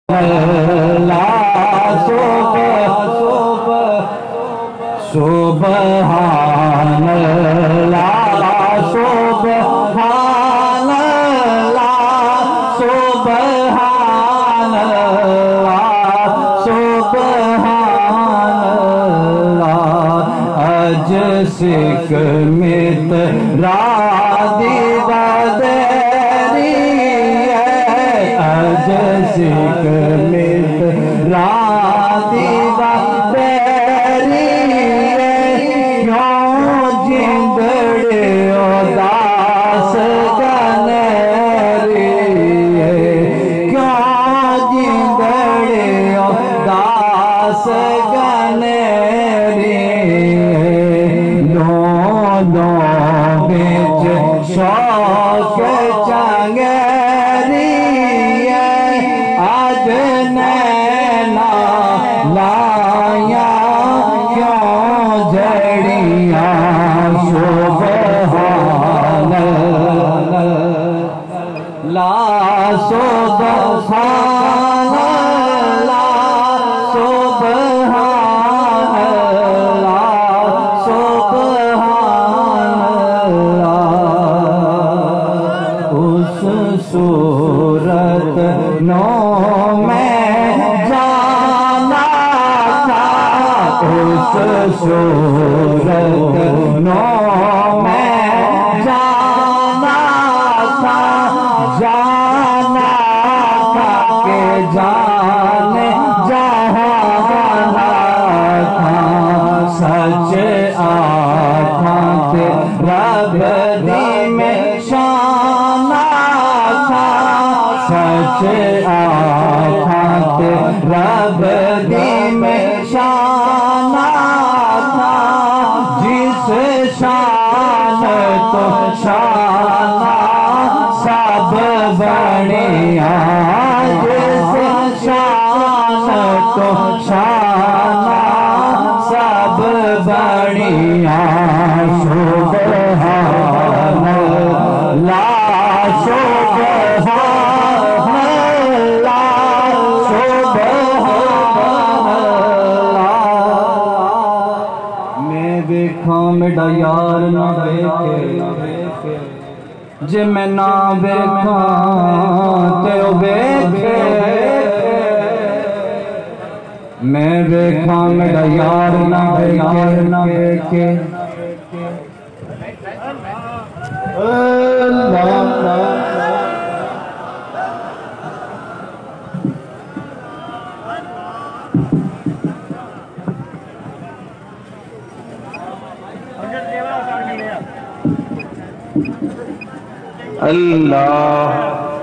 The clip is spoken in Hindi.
सुबहानल्लाह सुबहानल्लाह सुबहानल्लाह सुबहानल्लाह अज सिख मित रादी बदेरी है अज सिख मित रादी बदेरी शौक चंगेरी आज नैना लाया क्यों जड़ियाँ सुबहानल्लाह सुबहानल्लाह सुबहानल्लाह सुबहानल्लाह उस सूरत नो में जाना था उस सूरत नो में जाना था जाना था के जाने जहाना था सच आखा ते रब दी में शाना था सच आखा ते रब दी में शाना था जिस शान तो शाना सब बनिया जिस शान तो शाना सब बनिया सुबहानल्लाह सुबहानल्लाह सुबहानल्लाह मैं देखा मेरा यार ना देखे जे मैं ना देखा ते ओ देखे मैं देखा मेरा यार ना देखे अल्लाह